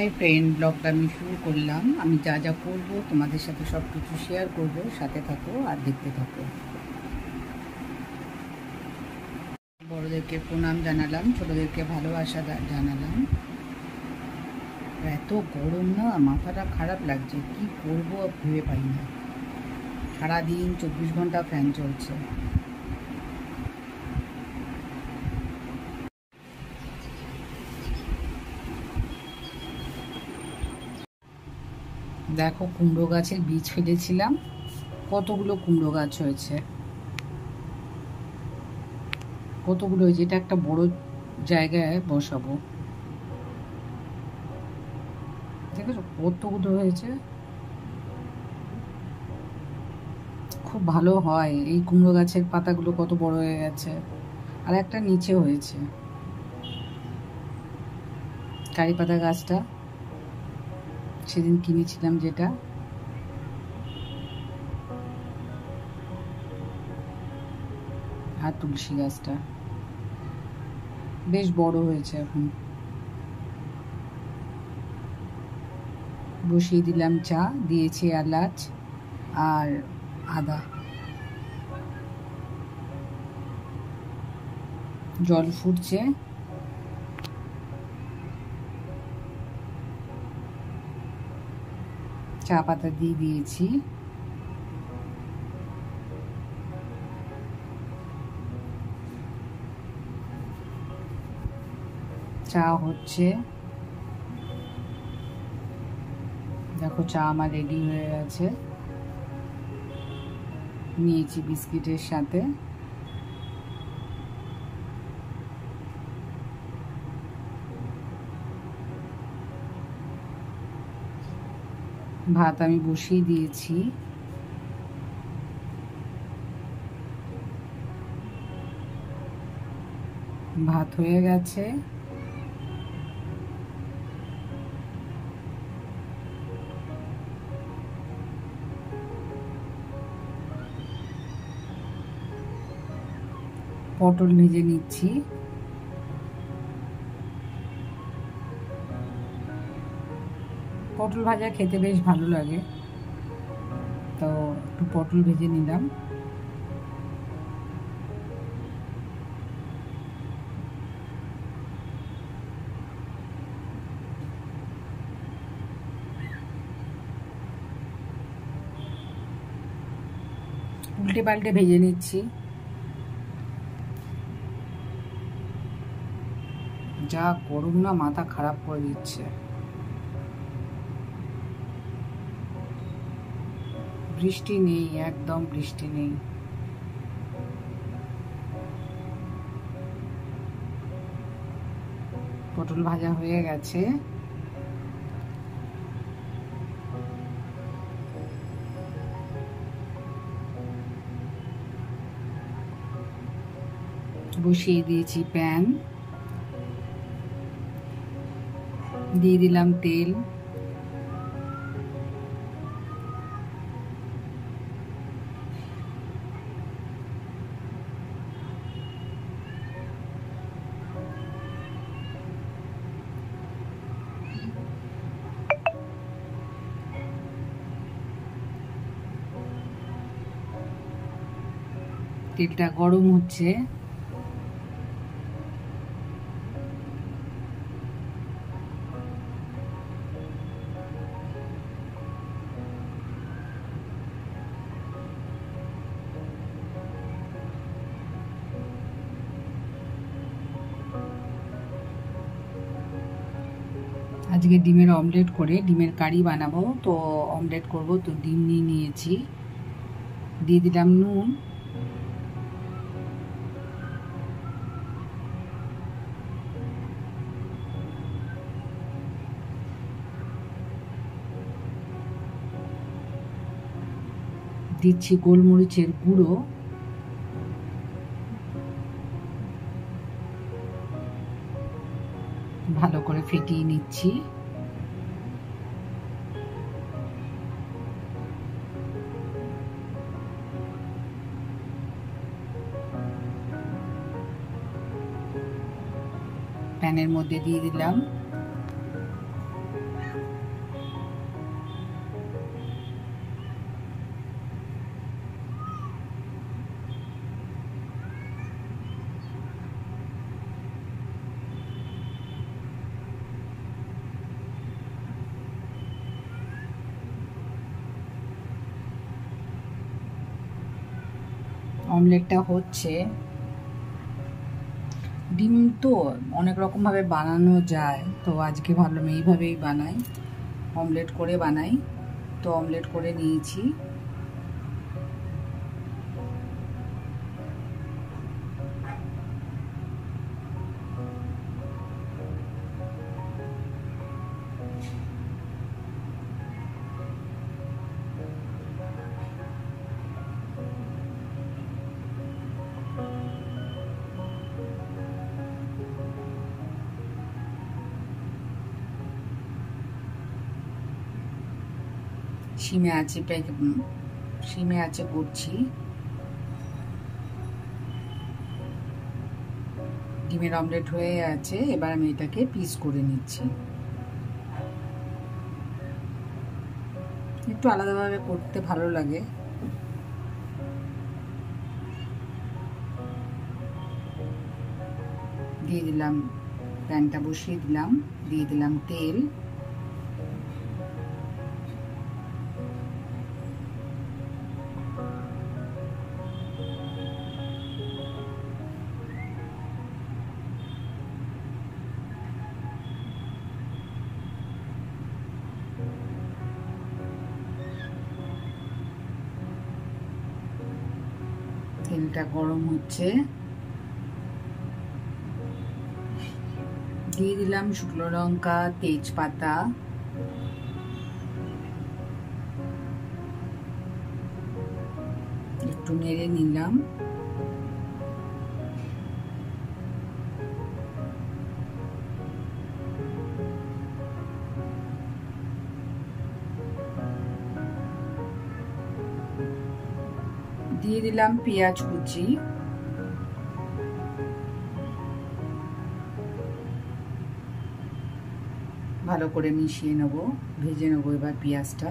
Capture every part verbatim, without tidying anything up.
Hi friend, ব্লগটা আমি শুরু করলাম। আমি যা যা করব তোমাদের সাথে সব কিছু শেয়ার করব, সাথে থাকো আর দেখতে থাকো। বড়োদেরকে প্রণাম জানালাম, ছোটোদেরকে ভালোবাসা জানালাম। এত গরম না, মাথাটা খারাপ লাগছে, কি করব ভেবে পাই না। সারাদিন চব্বিশ ঘন্টা ফ্যান চলছে। দেখো, কুমড়ো গাছের বীজ ফেলেছিলাম, কতগুলো কুমড়ো গাছ হয়েছে, কতগুলো হয়েছে। এটা একটা বড় জায়গায় বসাবো। দেখেছো কতগুলো হয়েছে, খুব ভালো হয়। এই কুমড়ো গাছের পাতাগুলো কত বড় হয়ে গেছে, আর একটা নিচে হয়েছে। কারি পাতা গাছটা সেদিন কিনেছিলাম, যেটা আর তুলসী গাছটা বেশ বড় হয়েছে। এখন বসিয়ে দিলাম চা, দিয়েছি এলাচ আর আদা, জল ফুটছে। চা পাতা দিয়ে দিয়েছি। চা হচ্ছে, দেখো চা আমার রেডি হয়ে গেছে। নিয়েছি বিস্কিটের সাথে। ভাত আমি বসিয়ে দিয়েছি। ভাত হয়ে গেছে। পটল ভেজে নিচ্ছি। পটল ভাজা খেতে বেশ ভালো লাগে, তো একটু পটল ভেজে নিলাম। উল্টে পাল্টে ভেজে নিচ্ছি। যা গরম না, মাথা খারাপ করে দিচ্ছে। বৃষ্টি নেই, একদম বৃষ্টি নেই। পটল ভাজা হয়ে গেছে। বসিয়ে দিয়েছি প্যান, দিয়ে দিলাম তেল। তেলটা গরম হচ্ছে। আজকে ডিমের অমলেট করে ডিমের কারি বানাবো, তো অমলেট করব, তো ডিম নিয়ে নিয়েছি। দিয়ে দিলাম নুন, দিচ্ছি গোলমরিচের গুঁড়ো, ভালো করে ফেটিয়ে নিচ্ছি। প্যানের মধ্যে দিয়ে দিলাম অমলেটটা হচ্ছে। ডিম তো অনেক রকমভাবে বানানো যায়, তো আজকে ভাবলাম এইভাবেই বানাই, অমলেট করে বানাই। তো অমলেট করে নিয়েছি। সিমে আছে সিমে আছে করছি। ডিমের অমলেট হয়ে আছে, এবার আমি এটাকে পিস করে নিচ্ছি। একটু আলাদাভাবে করতে ভালো লাগে। দিয়ে দিলাম, প্যানটা বসিয়ে দিলাম, দিয়ে দিলাম তেল। তেলটা গরম হচ্ছে, দিয়ে দিলাম শুকনো লঙ্কা, তেজপাতা, একটু নেড়ে নিলাম। দিয়ে দিলাম পেঁয়াজ কুচি, ভালো করে মিশিয়ে নেব, ভেজে নেব এবার পেঁয়াজটা।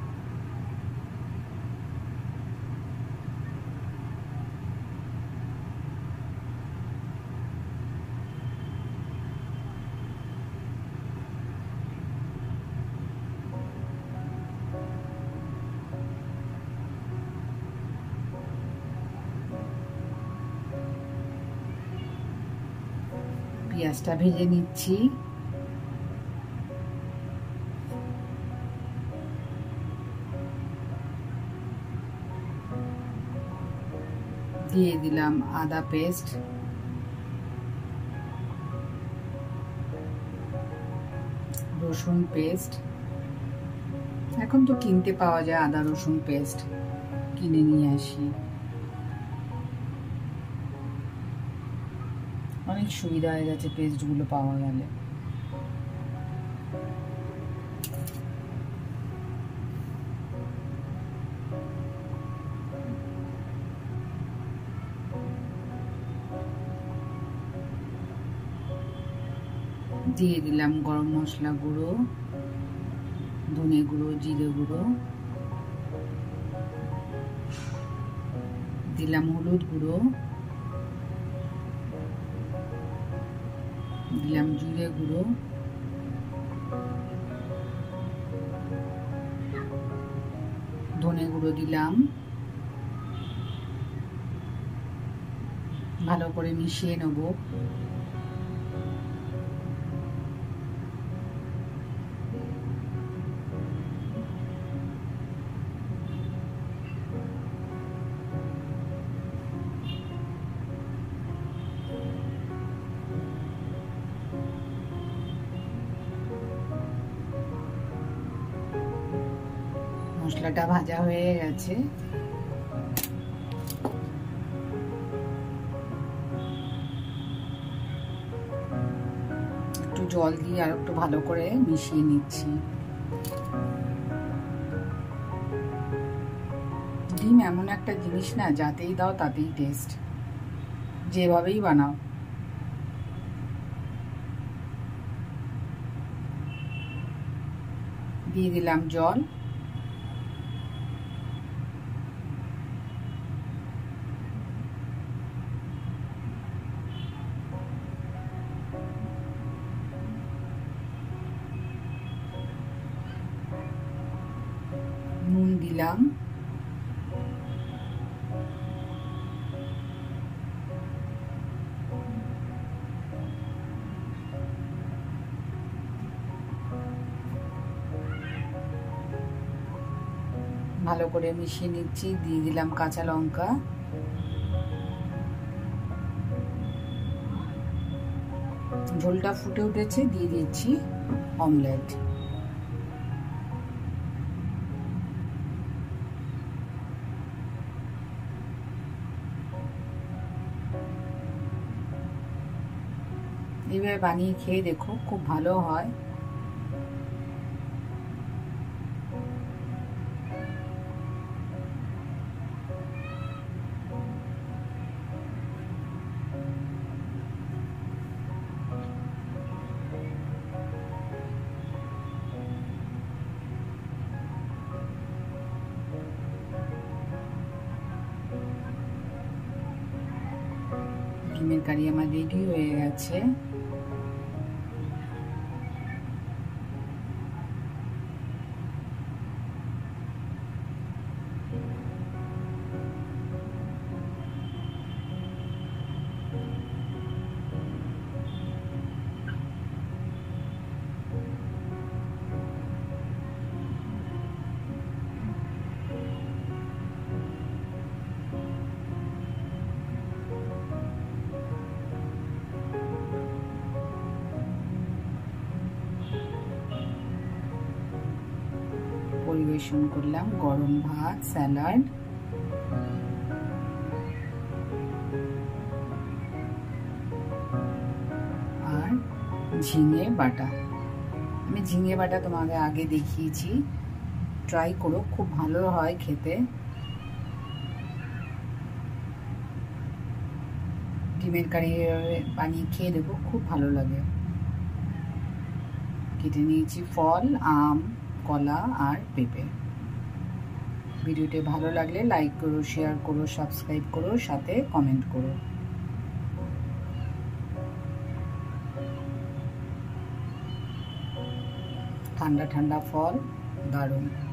পেঁয়াজটা ভেজে নিচ্ছি। দিয়ে দিলাম আদা পেস্ট, রসুন পেস্ট। এখন তো কিনতে পাওয়া যায় আদা রসুন পেস্ট, কিনে নিয়ে আসি, অনেক সুবিধা হয়ে গেছে পেস্টগুলো পাওয়া গেলে। দিয়ে দিলাম গরম মশলা গুঁড়ো, ধনে গুঁড়ো, জিরে গুঁড়ো, দিলাম হলুদ গুঁড়ো, দিলাম জিরে গুঁড়ো, ধনে গুঁড়ো দিলাম। ভালো করে মিশিয়ে নেব। মশলাটা ভাজা হয়ে গেছে, একটু জল দিয়ে আর একটু ভালো করে মিশিয়ে নিচ্ছি। ডিম এমন একটা জিনিস না, যাতেই দাও তাতেই টেস্ট, যেভাবেই বানাও। দিয়ে দিলাম জল, নুন দিলাম, ভালো করে মিশিয়ে নিচ্ছি। দিয়ে দিলাম কাঁচা লঙ্কা, ঝোলটা ফুটে উঠেছে, দিয়ে দিচ্ছি অমলেট। এইভাবে বানিয়ে খেয়ে দেখো, খুব ভালো হয়। ডিমের কারি আমার রেডি হয়ে গেছে। পরিবেশন করলাম গরম ভাত, স্যালাড আর ঝিঙে বাটা। আমি ঝিঙে বাটা তোমাকে আগে দেখিয়েছি, ট্রাই করো, খুব ভালো হয় খেতে। ডিমের কারি বানিয়ে খেয়ে দেবো, খুব ভালো লাগে। কেটে নিয়েছি ফল, আম, কলা আর পেঁপে। ভিডিওটি ভালো লাগলে লাইক করো, শেয়ার করো, সাবস্ক্রাইব করো, সাথে কমেন্ট করো। ঠান্ডা ঠান্ডা ফল, দারুণ।